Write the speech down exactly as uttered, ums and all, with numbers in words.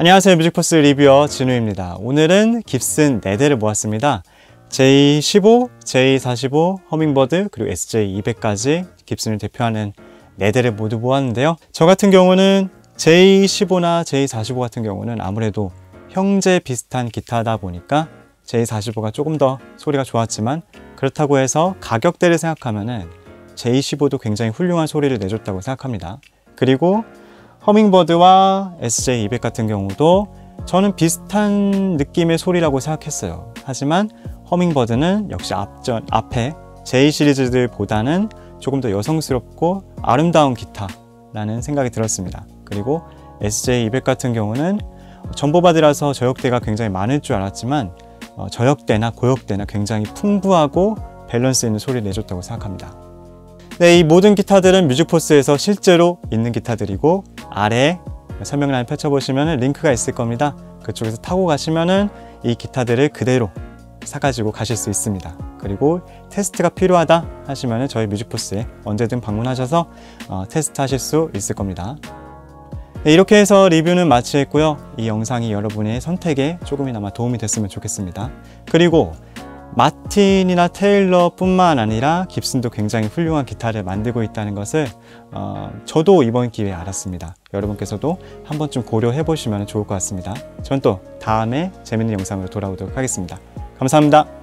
안녕하세요, 뮤직포스 리뷰어 진우입니다. 오늘은 깁슨 네 대를 모았습니다. 제이 십오, 제이 사십오, 허밍버드 그리고 에스제이 이백까지 깁슨을 대표하는 네 대를 모두 모았는데요. 저 같은 경우는 제이 십오나 제이 사십오 같은 경우는 아무래도 형제 비슷한 기타다 보니까 제이 사십오가 조금 더 소리가 좋았지만, 그렇다고 해서 가격대를 생각하면은 제이 십오도 굉장히 훌륭한 소리를 내줬다고 생각합니다. 그리고 허밍버드와 에스제이 이백 같은 경우도 저는 비슷한 느낌의 소리라고 생각했어요. 하지만 허밍버드는 역시 앞전, 앞에 제이 시리즈들보다는 조금 더 여성스럽고 아름다운 기타라는 생각이 들었습니다. 그리고 에스제이 이백 같은 경우는 전보바디라서 저역대가 굉장히 많을 줄 알았지만 어, 저역대나 고역대나 굉장히 풍부하고 밸런스 있는 소리를 내줬다고 생각합니다. 네, 이 모든 기타들은 뮤직포스에서 실제로 있는 기타들이고, 아래에 설명란을 펼쳐보시면 링크가 있을 겁니다. 그쪽에서 타고 가시면은 이 기타들을 그대로 사가지고 가실 수 있습니다. 그리고 테스트가 필요하다 하시면은 저희 뮤직포스에 언제든 방문하셔서 어, 테스트 하실 수 있을 겁니다. 네, 이렇게 해서 리뷰는 마치겠고요. 이 영상이 여러분의 선택에 조금이나마 도움이 됐으면 좋겠습니다. 그리고 마틴이나 테일러 뿐만 아니라 깁슨도 굉장히 훌륭한 기타를 만들고 있다는 것을 어, 저도 이번 기회에 알았습니다. 여러분께서도 한 번쯤 고려해 보시면 좋을 것 같습니다. 전 또 다음에 재밌는 영상으로 돌아오도록 하겠습니다. 감사합니다.